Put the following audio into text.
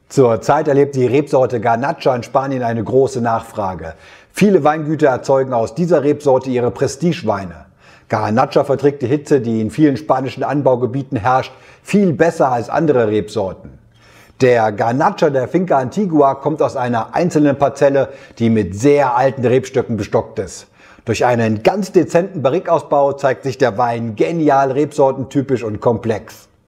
Zurzeit erlebt die Rebsorte Garnacha in Spanien eine große Nachfrage. Viele Weingüter erzeugen aus dieser Rebsorte ihre Prestigeweine. Garnacha verträgt die Hitze, die in vielen spanischen Anbaugebieten herrscht, viel besser als andere Rebsorten. Der Garnacha der Finca Antigua kommt aus einer einzelnen Parzelle, die mit sehr alten Rebstöcken bestockt ist. Durch einen ganz dezenten Barrikausbau zeigt sich der Wein genial rebsortentypisch und komplex.